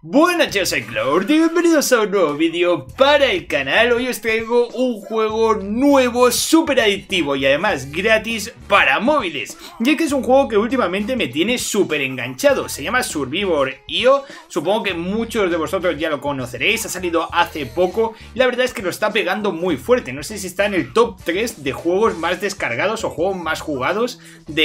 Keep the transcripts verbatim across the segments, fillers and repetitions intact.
Buenas, yo soy Cloud y bienvenidos a un nuevo vídeo para el canal. Hoy os traigo un juego nuevo, súper adictivo y además gratis para móviles. Y es que es un juego que últimamente me tiene súper enganchado. Se llama Survivor punto i o. Supongo que muchos de vosotros ya lo conoceréis. Ha salido hace poco y la verdad es que lo está pegando muy fuerte. No sé si está en el top tres de juegos más descargados o juegos más jugados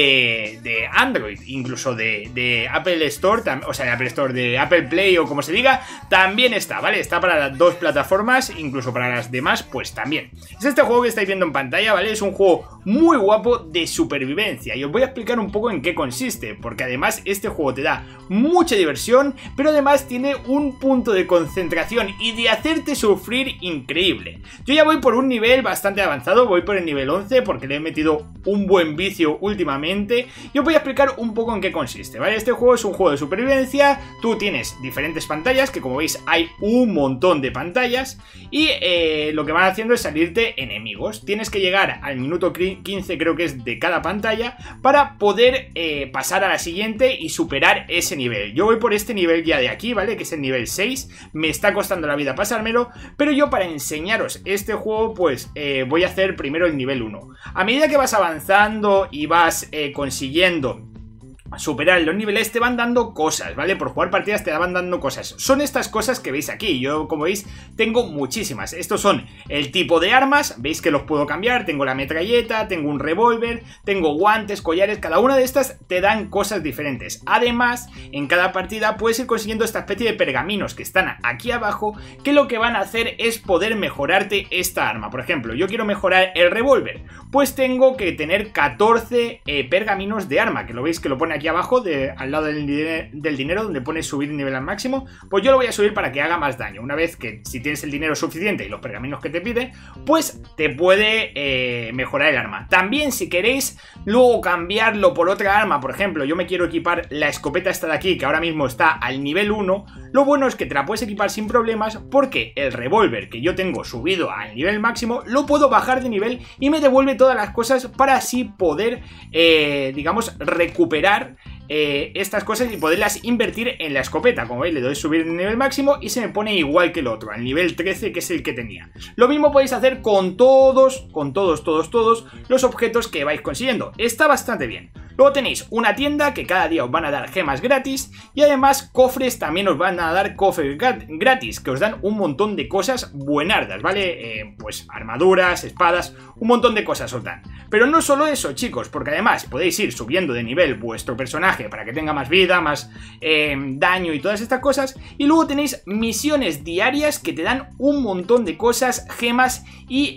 de, de Android. Incluso de, de Apple Store, o sea de Apple Store, de Apple Play o como se diga, también está, ¿vale? Está para las dos plataformas, incluso para las demás, pues también. Es este juego que estáis viendo en pantalla, ¿vale? Es un juego muy guapo de supervivencia y os voy a explicar un poco en qué consiste, porque además este juego te da mucha diversión, pero además tiene un punto de concentración y de hacerte sufrir increíble. Yo ya voy por un nivel bastante avanzado, voy por el nivel once porque le he metido un buen vicio últimamente y os voy a explicar un poco en qué consiste, ¿vale? Este juego es un juego de supervivencia, tú tienes diferentes pantallas, que como veis hay un montón de pantallas y eh, lo que van haciendo es salirte enemigos. Tienes que llegar al minuto quince, creo que es de cada pantalla, para poder eh, pasar a la siguiente y superar ese nivel. Yo voy por este nivel ya de aquí, ¿vale? Que es el nivel seis, me está costando la vida pasármelo, pero yo para enseñaros este juego pues eh, voy a hacer primero el nivel uno. A medida que vas avanzando y vas eh, consiguiendo superar los niveles te van dando cosas, ¿vale? Por jugar partidas te van dando cosas. Son estas cosas que veis aquí. Yo, como veis, tengo muchísimas. Estos son el tipo de armas. Veis que los puedo cambiar. Tengo la metralleta, tengo un revólver, tengo guantes, collares. Cada una de estas te dan cosas diferentes. Además, en cada partida puedes ir consiguiendo esta especie de pergaminos que están aquí abajo, que lo que van a hacer es poder mejorarte esta arma. Por ejemplo, yo quiero mejorar el revólver. Pues tengo que tener catorce eh, pergaminos de arma, que lo veis que lo pone aquí abajo, de, al lado del, del dinero, donde pone subir nivel al máximo. Pues yo lo voy a subir para que haga más daño. Una vez que, si tienes el dinero suficiente y los pergaminos que te pide, pues te puede eh, mejorar el arma. También, si queréis luego cambiarlo por otra arma, por ejemplo, yo me quiero equipar la escopeta esta de aquí, que ahora mismo está al nivel uno. Lo bueno es que te la puedes equipar sin problemas, porque el revólver que yo tengo subido al nivel máximo lo puedo bajar de nivel y me devuelve todas las cosas para así poder, eh, digamos, recuperar Eh, estas cosas y poderlas invertir en la escopeta. Como veis, le doy subir el nivel máximo y se me pone igual que el otro, al nivel trece, que es el que tenía. Lo mismo podéis hacer con todos, con todos, todos, todos los objetos que vais consiguiendo. Está bastante bien. Luego tenéis una tienda que cada día os van a dar gemas gratis y además cofres también os van a dar cofres gratis, que os dan un montón de cosas buenardas, ¿vale? Eh, pues armaduras, espadas, un montón de cosas os dan. Pero no solo eso, chicos, porque además podéis ir subiendo de nivel vuestro personaje para que tenga más vida, más eh, daño y todas estas cosas. Y luego tenéis misiones diarias que te dan un montón de cosas, gemas y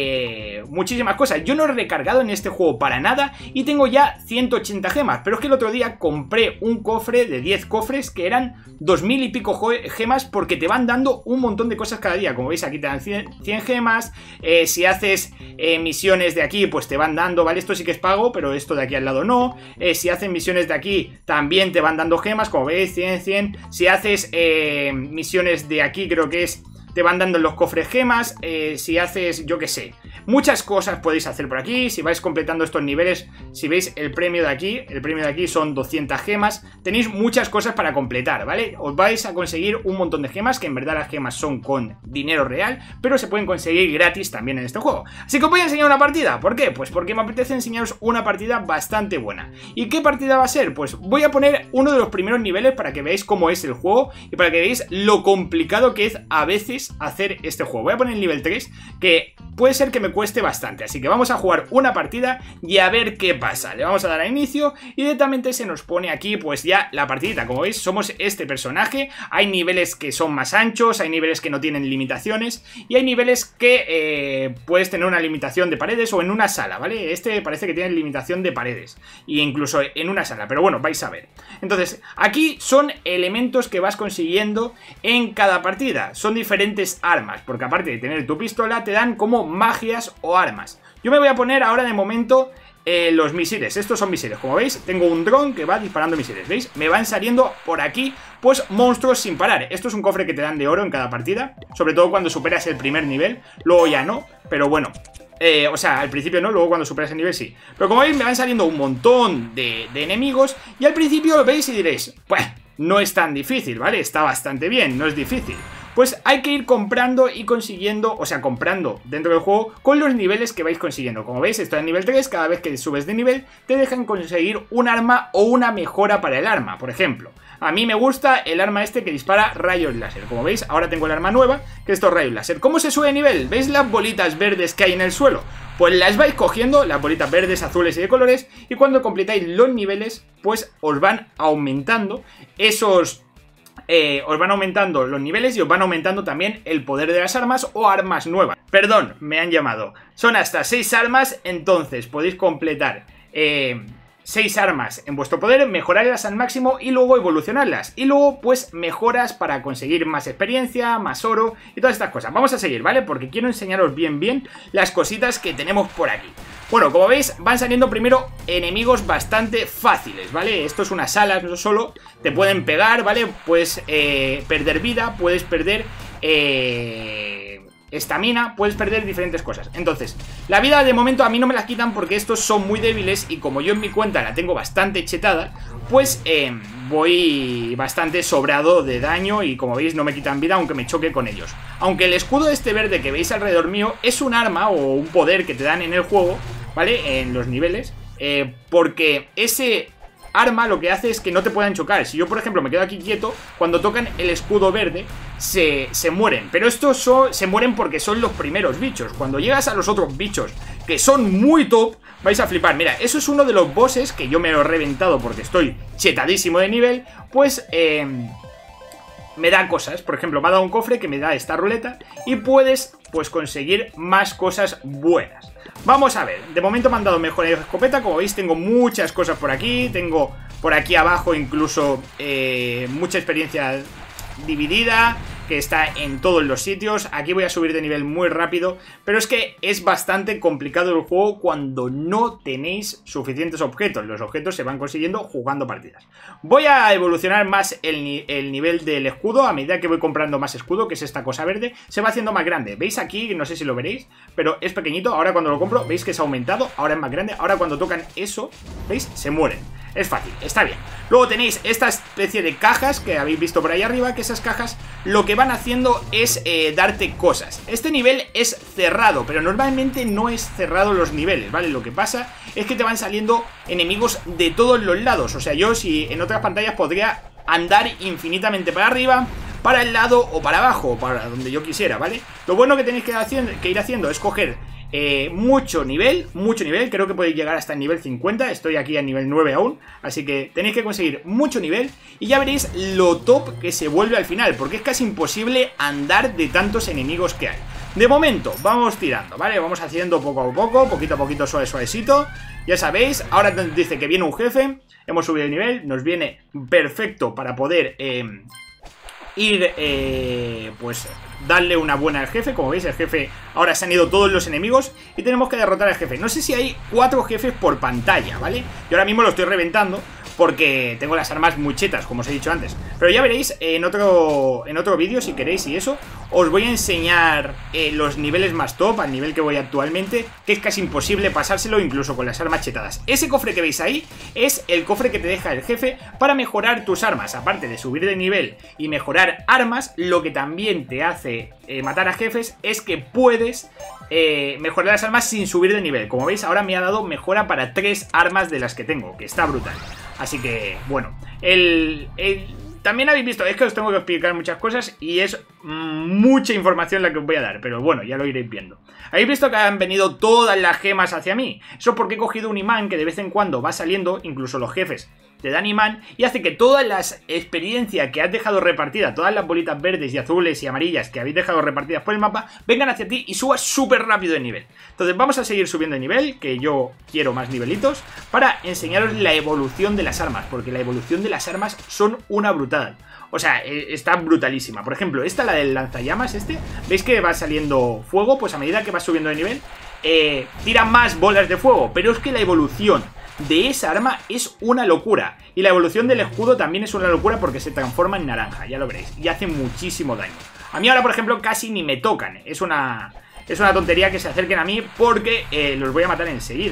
eh, muchísimas cosas. Yo no he recargado en este juego para nada y tengo ya ciento ochenta gemas, pero es que el otro día compré un cofre de diez cofres que eran dos mil y pico gemas, porque te van dando un montón de cosas cada día. Como veis, aquí te dan cien, cien gemas, eh, si haces eh, misiones de aquí pues te van dando, ¿vale? Esto sí que es pago, pero esto de aquí al lado no. Eh, si haces misiones de aquí también te van dando gemas, como veis, cien, cien. Si haces eh, misiones de aquí, creo que es, te van dando en los cofres gemas. Eh, si haces, yo qué sé, muchas cosas podéis hacer por aquí. Si vais completando estos niveles, si veis el premio de aquí, el premio de aquí son doscientas gemas. Tenéis muchas cosas para completar, ¿vale? Os vais a conseguir un montón de gemas, que en verdad las gemas son con dinero real, pero se pueden conseguir gratis también en este juego. Así que os voy a enseñar una partida. ¿Por qué? Pues porque me apetece enseñaros una partida bastante buena. ¿Y qué partida va a ser? Pues voy a poner uno de los primeros niveles para que veáis cómo es el juego y para que veáis lo complicado que es a veces hacer este juego. Voy a poner el nivel tres, que puede ser que me cueste bastante, así que vamos a jugar una partida y a ver qué pasa. Le vamos a dar a inicio y directamente se nos pone aquí pues ya la partidita. Como veis, somos este personaje. Hay niveles que son más anchos, hay niveles que no tienen limitaciones y hay niveles que eh, puedes tener una limitación de paredes o en una sala, ¿vale? Este parece que tiene limitación de paredes e incluso en una sala, pero bueno, vais a ver. Entonces, aquí son elementos que vas consiguiendo en cada partida. Son diferentes armas, porque aparte de tener tu pistola te dan como magias o armas. Yo me voy a poner ahora de momento eh, los misiles. Estos son misiles, como veis tengo un dron que va disparando misiles, ¿veis? Me van saliendo por aquí pues monstruos sin parar. Esto es un cofre que te dan de oro en cada partida, sobre todo cuando superas el primer nivel. Luego ya no, pero bueno, Eh, o sea, al principio no, luego cuando superas el nivel sí. Pero como veis me van saliendo un montón de, de enemigos. Y al principio lo veis y diréis, pues, no es tan difícil, ¿vale? Está bastante bien, no es difícil. Pues hay que ir comprando y consiguiendo, o sea, comprando dentro del juego con los niveles que vais consiguiendo. Como veis, estoy en nivel tres, cada vez que subes de nivel te dejan conseguir un arma o una mejora para el arma. Por ejemplo, a mí me gusta el arma este que dispara rayos láser. Como veis, ahora tengo el arma nueva, que es estos rayos láser. ¿Cómo se sube de nivel? ¿Veis las bolitas verdes que hay en el suelo? Pues las vais cogiendo, las bolitas verdes, azules y de colores, y cuando completáis los niveles, pues os van aumentando esos... Eh, os van aumentando los niveles y os van aumentando también el poder de las armas o armas nuevas. Perdón, me han llamado. Son hasta seis armas, entonces podéis completar eh, seis armas en vuestro poder, mejorarlas al máximo y luego evolucionarlas. Y luego pues mejoras para conseguir más experiencia, más oro y todas estas cosas. Vamos a seguir, ¿vale? Porque quiero enseñaros bien bien las cositas que tenemos por aquí. Bueno, como veis, van saliendo primero enemigos bastante fáciles, ¿vale? Esto es una sala, no solo te pueden pegar, ¿vale? Puedes eh, perder vida, puedes perder estamina, eh, puedes perder diferentes cosas. Entonces, la vida de momento a mí no me la quitan porque estos son muy débiles y como yo en mi cuenta la tengo bastante chetada, pues eh, voy bastante sobrado de daño y como veis no me quitan vida aunque me choque con ellos. Aunque el escudo este verde que veis alrededor mío es un arma o un poder que te dan en el juego, ¿vale? En los niveles, eh, porque ese arma lo que hace es que no te puedan chocar. Si yo, por ejemplo, me quedo aquí quieto, cuando tocan el escudo verde, se, se mueren. Pero estos son, se mueren porque son los primeros bichos. Cuando llegas a los otros bichos, que son muy top, vais a flipar. Mira, eso es uno de los bosses que yo me lo he reventado porque estoy chetadísimo de nivel. Pues, eh... me da cosas, por ejemplo, me ha dado un cofre que me da esta ruleta y puedes, pues, conseguir más cosas buenas. Vamos a ver, de momento me han dado mejor escopeta, como veis tengo muchas cosas por aquí, tengo por aquí abajo incluso eh, mucha experiencia dividida, que está en todos los sitios. Aquí voy a subir de nivel muy rápido, pero es que es bastante complicado el juego cuando no tenéis suficientes objetos. Los objetos se van consiguiendo jugando partidas. Voy a evolucionar más el, ni el nivel del escudo. A medida que voy comprando más escudo, que es esta cosa verde, se va haciendo más grande. ¿Veis aquí? No sé si lo veréis, pero es pequeñito. Ahora cuando lo compro, veis que se ha aumentado, ahora es más grande. Ahora cuando tocan eso, ¿veis? Se mueren. Es fácil, está bien. Luego tenéis esta especie de cajas que habéis visto por ahí arriba, que esas cajas lo que van haciendo es eh, darte cosas. Este nivel es cerrado, pero normalmente no es cerrado los niveles, ¿vale? Lo que pasa es que te van saliendo enemigos de todos los lados. O sea, yo si en otras pantallas podría andar infinitamente para arriba, para el lado o para abajo, para donde yo quisiera, ¿vale? Lo bueno que tenéis que, haciendo, que ir haciendo es coger Eh, mucho nivel, mucho nivel. Creo que podéis llegar hasta el nivel cincuenta. Estoy aquí a nivel nueve aún, así que tenéis que conseguir mucho nivel y ya veréis lo top que se vuelve al final, porque es casi imposible andar de tantos enemigos que hay. De momento, vamos tirando, ¿vale? Vamos haciendo poco a poco, poquito a poquito, suave, suavecito. Ya sabéis, ahora nos dice que viene un jefe. Hemos subido el nivel, nos viene perfecto para poder eh, ir, eh, pues... darle una buena al jefe. Como veis, el jefe, ahora se han ido todos los enemigos y tenemos que derrotar al jefe. No sé si hay cuatro jefes por pantalla, ¿vale? Yo ahora mismo lo estoy reventando porque tengo las armas muy chetas, como os he dicho antes. Pero ya veréis en otro, en otro vídeo, si queréis, y eso os voy a enseñar eh, los niveles más top, al nivel que voy actualmente, que es casi imposible pasárselo incluso con las armas chetadas. Ese cofre que veis ahí es el cofre que te deja el jefe para mejorar tus armas. Aparte de subir de nivel y mejorar armas, lo que también te hace eh, matar a jefes es que puedes eh, mejorar las armas sin subir de nivel. Como veis, ahora me ha dado mejora para tres armas de las que tengo, que está brutal. Así que, bueno, el, el, también habéis visto, es que os tengo que explicar muchas cosas y es mucha información la que os voy a dar, pero bueno, ya lo iréis viendo. Habéis visto que han venido todas las gemas hacia mí. Eso porque he cogido un imán que de vez en cuando va saliendo, incluso los jefes te dan imán, y hace que todas las experiencias que has dejado repartidas, todas las bolitas verdes y azules y amarillas que habéis dejado repartidas por el mapa, vengan hacia ti y subas súper rápido de nivel. Entonces vamos a seguir subiendo de nivel, que yo quiero más nivelitos, para enseñaros la evolución de las armas, porque la evolución de las armas son una brutal. O sea, está brutalísima. Por ejemplo, esta, la del lanzallamas este, ¿veis que va saliendo fuego? Pues a medida que va subiendo de nivel, eh, tira más bolas de fuego, pero es que la evolución de esa arma es una locura. Y la evolución del escudo también es una locura porque se transforma en naranja, ya lo veréis, y hace muchísimo daño. A mí ahora, por ejemplo, casi ni me tocan. Es una, es una tontería que se acerquen a mí porque eh, los voy a matar enseguida.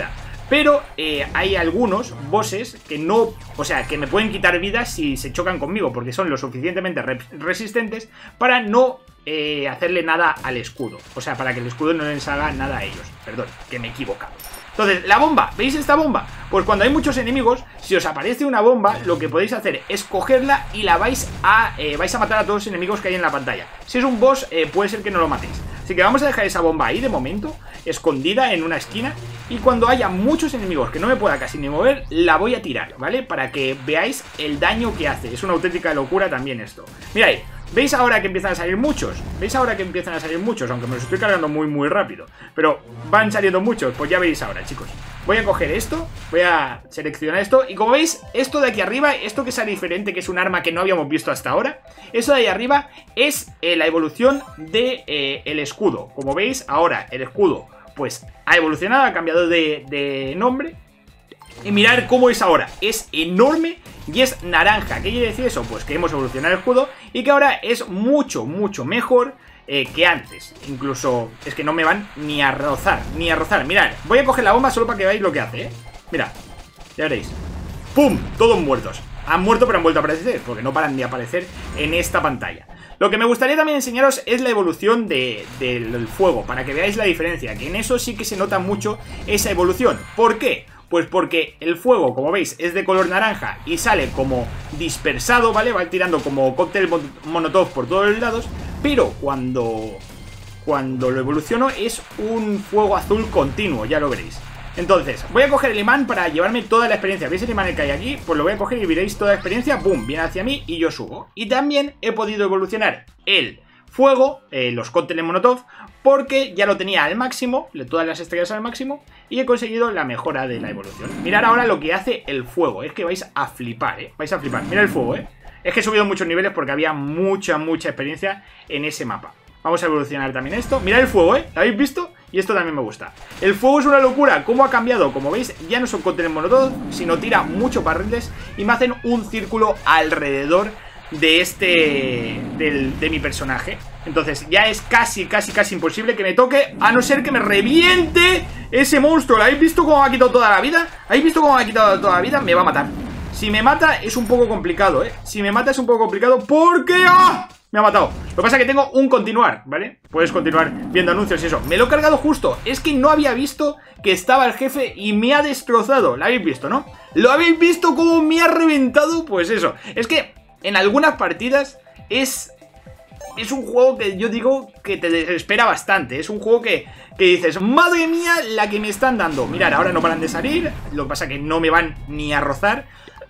Pero eh, hay algunos bosses que no, o sea, que me pueden quitar vidas si se chocan conmigo, porque son lo suficientemente re resistentes para no eh, hacerle nada al escudo. O sea, para que el escudo no les haga nada a ellos. Perdón, que me he equivocado. Entonces, la bomba, ¿veis esta bomba? Pues cuando hay muchos enemigos, si os aparece una bomba, lo que podéis hacer es cogerla y la vais a, eh, vais a matar a todos los enemigos que hay en la pantalla. Si es un boss, eh, puede ser que no lo matéis. Así que vamos a dejar esa bomba ahí de momento, escondida en una esquina. Y cuando haya muchos enemigos que no me pueda casi ni mover, la voy a tirar, ¿vale? Para que veáis el daño que hace. Es una auténtica locura también esto. Mirad, ¿veis ahora que empiezan a salir muchos? ¿Veis ahora que empiezan a salir muchos? Aunque me los estoy cargando muy muy rápido, pero van saliendo muchos, pues ya veis ahora, chicos. Voy a coger esto, voy a seleccionar esto. Y como veis, esto de aquí arriba, esto que sale diferente, que es un arma que no habíamos visto hasta ahora, eso de ahí arriba es eh, la evolución del de, eh, escudo. Como veis, ahora el escudo pues ha evolucionado, ha cambiado de, de nombre. Y mirad cómo es ahora, es enorme y es naranja. ¿Qué quiere decir eso? Pues que hemos evolucionado el escudo y que ahora es mucho, mucho mejor eh, que antes. Incluso es que no me van ni a rozar, ni a rozar. Mirad, voy a coger la bomba solo para que veáis lo que hace, ¿eh? Mirad, ya veréis. ¡Pum! Todos muertos. Han muerto pero han vuelto a aparecer, porque no paran de aparecer en esta pantalla. Lo que me gustaría también enseñaros es la evolución de, de, del fuego, para que veáis la diferencia, que en eso sí que se nota mucho esa evolución. ¿Por qué? Pues porque el fuego, como veis, es de color naranja y sale como dispersado, ¿vale? Va tirando como cóctel molotov por todos los lados, pero cuando, cuando lo evoluciono es un fuego azul continuo, ya lo veréis. Entonces, voy a coger el imán para llevarme toda la experiencia. ¿Veis el imán que hay aquí? Pues lo voy a coger y veréis toda la experiencia. ¡Bum! Viene hacia mí y yo subo. Y también he podido evolucionar el fuego, eh, los cócteles Molotov, porque ya lo tenía al máximo, todas las estrellas al máximo, y he conseguido la mejora de la evolución. Mirad ahora lo que hace el fuego. Es que vais a flipar, ¿eh? Vais a flipar. Mirad el fuego, ¿eh? Es que he subido muchos niveles porque había mucha, mucha experiencia en ese mapa. Vamos a evolucionar también esto. Mirad el fuego, ¿eh? ¿Lo habéis visto? Y esto también me gusta. El fuego es una locura. ¿Cómo ha cambiado? Como veis, ya no son cócteles molotov, sino tira mucho barriles y me hacen un círculo alrededor de este... Del, de mi personaje. Entonces ya es casi, casi, casi imposible que me toque, a no ser que me reviente ese monstruo. ¿Lo habéis visto cómo me ha quitado toda la vida? ¿Habéis visto cómo me ha quitado toda la vida? Me va a matar. Si me mata es un poco complicado, ¿eh? Si me mata es un poco complicado porque... ¡ah! Me ha matado. Lo que pasa es que tengo un continuar, ¿vale? Puedes continuar viendo anuncios y eso. Me lo he cargado justo. Es que no había visto que estaba el jefe y me ha destrozado. ¿Lo habéis visto, no? ¿Lo habéis visto cómo me ha reventado? Pues eso. Es que en algunas partidas es... Es un juego que yo digo que te desespera bastante. Es un juego que, que dices, madre mía, la que me están dando. Mirad, ahora no paran de salir. Lo que pasa es que no me van ni a rozar.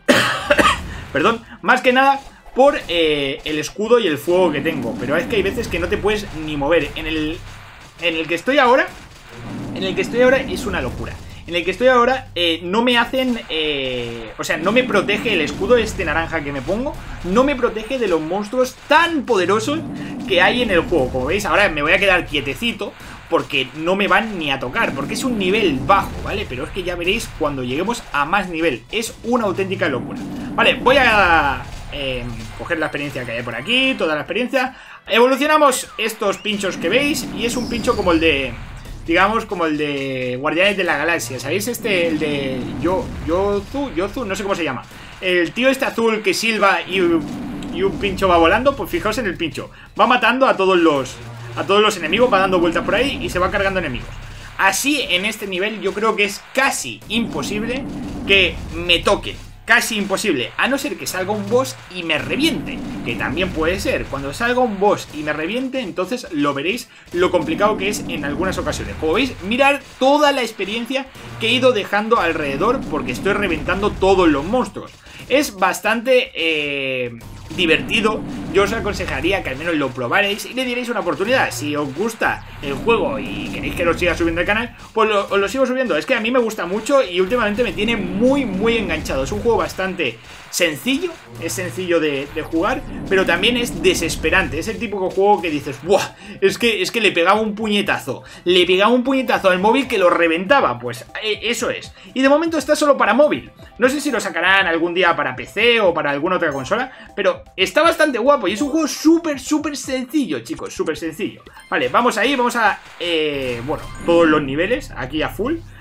Perdón, más que nada por eh, el escudo y el fuego que tengo. Pero es que hay veces que no te puedes ni mover. En el, en el que estoy ahora, en el que estoy ahora es una locura. En el que estoy ahora eh, no me hacen, eh, o sea, no me protege el escudo este naranja que me pongo. No me protege de los monstruos tan poderosos que hay en el juego. Como veis, ahora me voy a quedar quietecito porque no me van ni a tocar, porque es un nivel bajo, ¿vale? Pero es que ya veréis cuando lleguemos a más nivel. Es una auténtica locura. Vale, voy a... Eh, coger la experiencia que hay por aquí, toda la experiencia. Evolucionamos estos pinchos que veis y es un pincho como el de, digamos, como el de Guardianes de la Galaxia. ¿Sabéis este? El de Yo, Yozu, Yozu, no sé cómo se llama. El tío este azul que silba y, y un pincho va volando. Pues fijaos en el pincho. Va matando a todos los a todos los enemigos, va dando vueltas por ahí y se va cargando enemigos. Así en este nivel yo creo que es casi imposible que me toque. Casi imposible, a no ser que salga un boss y me reviente, que también puede ser. Cuando salga un boss y me reviente, entonces lo veréis lo complicado que es en algunas ocasiones. Como veis, mirad toda la experiencia que he ido dejando alrededor porque estoy reventando todos los monstruos. Es bastante eh, divertido. Yo os aconsejaría que al menos lo probaréis y le dierais una oportunidad. Si os gusta el juego y queréis que lo siga subiendo al canal, pues lo, os lo sigo subiendo. Es que a mí me gusta mucho y últimamente me tiene muy muy enganchado. Es un juego bastante sencillo, es sencillo de, de jugar, pero también es desesperante. Es el típico juego que dices, ¡buah! Es que, es que le pegaba un puñetazo. Le pegaba un puñetazo al móvil que lo reventaba. Pues eh, eso es. Y de momento está solo para móvil. No sé si lo sacarán algún día para P C o para alguna otra consola, pero está bastante guapo y es un juego súper, súper sencillo, chicos, súper sencillo. Vale, vamos ahí, vamos a... Eh, bueno, todos los niveles aquí a full.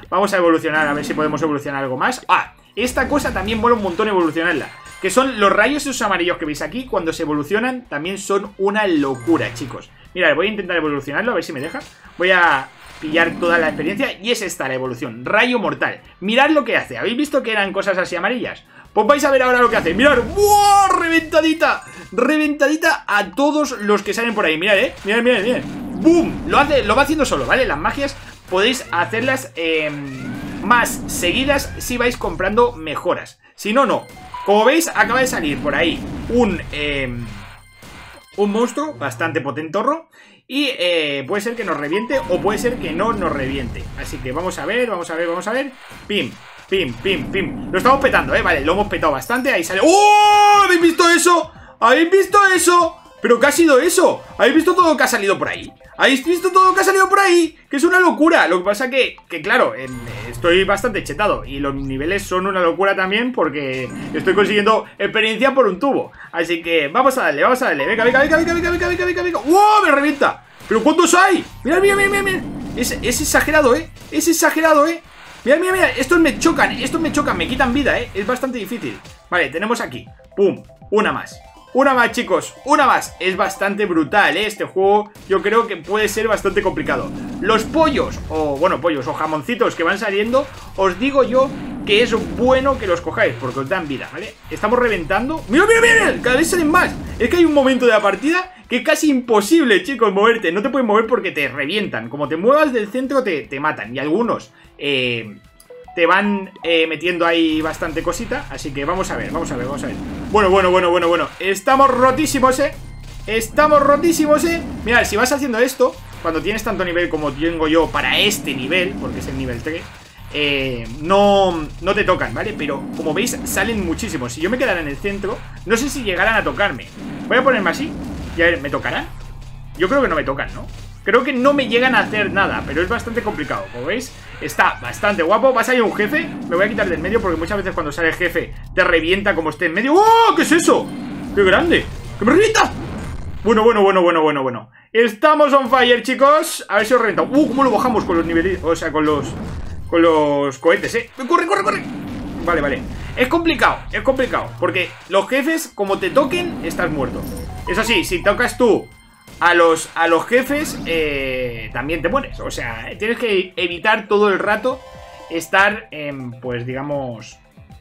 Vamos a evolucionar, a ver si podemos evolucionar algo más. Ah, esta cosa también mola un montón evolucionarla, que son los rayos esos amarillos que veis aquí. Cuando se evolucionan también son una locura, chicos. Mirad, voy a intentar evolucionarlo, a ver si me deja. Voy a pillar toda la experiencia y es esta la evolución, rayo mortal. Mirad lo que hace, ¿habéis visto que eran cosas así amarillas? Pues vais a ver ahora lo que hace. Mirad, ¡buah! Reventadita, reventadita a todos los que salen por ahí. Mirad, eh, mirad, mirad, mirad. ¡Bum! Lo, hace, lo va haciendo solo, ¿vale? Las magias podéis hacerlas eh, más seguidas si vais comprando mejoras. Si no, no. Como veis, acaba de salir por ahí un... Eh, un monstruo bastante potentorro. Y eh, puede ser que nos reviente o puede ser que no nos reviente. Así que vamos a ver, vamos a ver, vamos a ver. Pim, pim, pim, pim. Lo estamos petando, eh, vale, lo hemos petado bastante. Ahí sale, ¡oh! ¿Habéis visto eso? ¿Habéis visto eso? ¿Pero qué ha sido eso? ¿Habéis visto todo lo que ha salido por ahí? ¿Habéis visto todo lo que ha salido por ahí? Que es una locura. Lo que pasa que, que claro, eh, estoy bastante chetado. Y los niveles son una locura también porque estoy consiguiendo experiencia por un tubo. Así que vamos a darle, vamos a darle. Venga, venga, venga, venga, venga, venga, venga, venga, venga. ¡Wow! ¡Me revienta! ¿Pero cuántos hay? Mirad, mirad, mirad, mirad. Es, es exagerado, ¿eh? Es exagerado, ¿eh? Mirad, mirad, mirad. Estos me chocan, estos me chocan, me quitan vida, ¿eh? Es bastante difícil. Vale, tenemos aquí. ¡Pum! Una más. Una más, chicos, una más. Es bastante brutal, ¿eh? Este juego yo creo que puede ser bastante complicado. Los pollos, o bueno, pollos o jamoncitos que van saliendo, os digo yo que es bueno que los cojáis porque os dan vida, ¿vale? Estamos reventando. ¡Mira, mira, mira! Cada vez salen más. Es que hay un momento de la partida que es casi imposible, chicos, moverte. No te puedes mover porque te revientan. Como te muevas del centro te, te matan. Y algunos eh, te van eh, metiendo ahí bastante cosita. Así que vamos a ver, vamos a ver, vamos a ver. Bueno, bueno, bueno, bueno, bueno. Estamos rotísimos, eh. Estamos rotísimos, eh. Mirad, si vas haciendo esto, cuando tienes tanto nivel como tengo yo para este nivel, porque es el nivel tres, eh, no, no te tocan, ¿vale? Pero como veis, salen muchísimos. Si yo me quedara en el centro, no sé si llegarán a tocarme. Voy a ponerme así. Y a ver, ¿me tocarán? Yo creo que no me tocan, ¿no? Creo que no me llegan a hacer nada, pero es bastante complicado. Como veis, está bastante guapo. Va a salir un jefe, me voy a quitar del medio porque muchas veces cuando sale el jefe te revienta como esté en medio. ¡Oh! ¿Qué es eso? ¡Qué grande! ¡Que me revienta! Bueno, bueno, bueno, bueno, bueno, bueno. Estamos on fire, chicos. A ver si os revienta. ¡Uh! ¿Cómo lo bajamos con los niveles? O sea, con los... Con los cohetes, ¿eh? ¡Corre, corre, corre! Vale, vale. Es complicado, es complicado. Porque los jefes, como te toquen, estás muerto. Eso sí, si tocas tú a los, a los jefes, eh, también te mueres. O sea, tienes que evitar todo el rato estar, eh, pues digamos,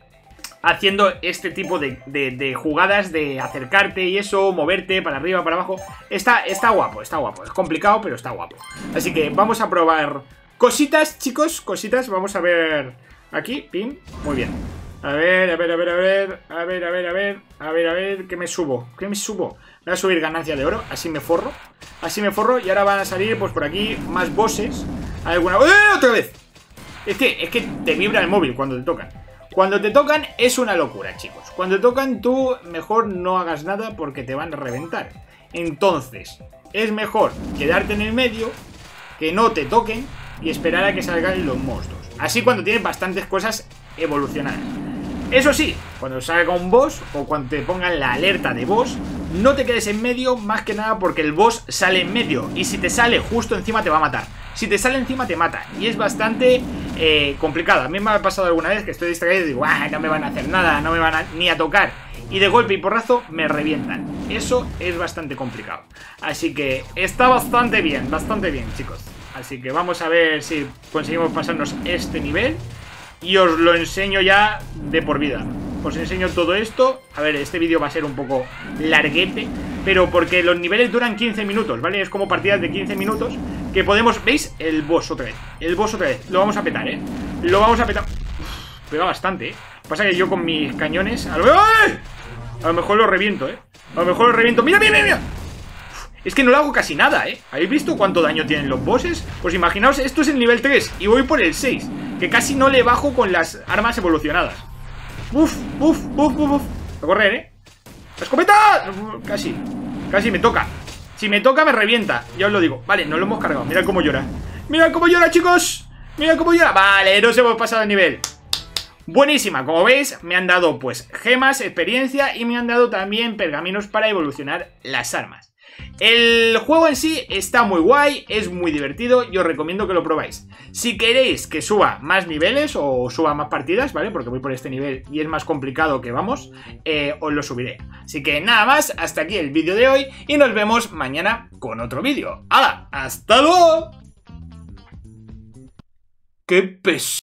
haciendo este tipo de, de, de jugadas de acercarte y eso, moverte para arriba, para abajo. Está, está guapo, está guapo. Es complicado, pero está guapo. Así que vamos a probar cositas, chicos, cositas. Vamos a ver aquí, pim, muy bien. A ver, a ver, a ver, a ver, a ver, a ver, a ver, a ver, a ver, ¿qué me subo? ¿Qué me subo? Voy a subir ganancia de oro, así me forro. Así me forro y ahora van a salir, pues por aquí, más bosses. Alguna... ¡Eh! ¡Otra vez! Es que, es que te vibra el móvil cuando te tocan. Cuando te tocan es una locura, chicos. Cuando te tocan tú mejor no hagas nada porque te van a reventar. Entonces, es mejor quedarte en el medio, que no te toquen y esperar a que salgan los monstruos. Así cuando tienes bastantes cosas evolucionadas. Eso sí, cuando salga un boss o cuando te pongan la alerta de boss, no te quedes en medio, más que nada porque el boss sale en medio. Y si te sale justo encima te va a matar. Si te sale encima te mata. Y es bastante eh, complicado. A mí me ha pasado alguna vez que estoy distraído y digo, ah, no me van a hacer nada, no me van a, ni a tocar. Y de golpe y porrazo me revientan. Eso es bastante complicado. Así que está bastante bien, bastante bien, chicos. Así que vamos a ver si conseguimos pasarnos este nivel. Y os lo enseño ya de por vida. Os enseño todo esto. A ver, este vídeo va a ser un poco larguete, pero porque los niveles duran quince minutos, ¿vale? Es como partidas de quince minutos que podemos... ¿Veis? El boss otra vez. El boss otra vez. Lo vamos a petar, ¿eh? Lo vamos a petar. Uf, pega bastante, ¿eh? Pasa que yo con mis cañones... A lo, ¡ay! A lo mejor lo reviento, ¿eh? A lo mejor lo reviento. ¡Mira, mira, mira! Es que no le hago casi nada, ¿eh? ¿Habéis visto cuánto daño tienen los bosses? Pues imaginaos, esto es el nivel tres y voy por el seis, que casi no le bajo con las armas evolucionadas. Uf, uf, uf, uf, uf. A correr, ¿eh? ¡La escopeta! Casi, casi me toca. Si me toca me revienta, ya os lo digo. Vale, no lo hemos cargado, mirad cómo llora. Mirad cómo llora, chicos. Mirad cómo llora. Vale, nos hemos pasado el nivel. Buenísima, como veis, me han dado pues gemas, experiencia y me han dado también pergaminos para evolucionar las armas. El juego en sí está muy guay, es muy divertido y os recomiendo que lo probáis. Si queréis que suba más niveles o suba más partidas, ¿vale? Porque voy por este nivel y es más complicado que vamos, eh, os lo subiré. Así que nada más, hasta aquí el vídeo de hoy y nos vemos mañana con otro vídeo. ¡Hala! ¡Hasta luego! ¡Qué peso!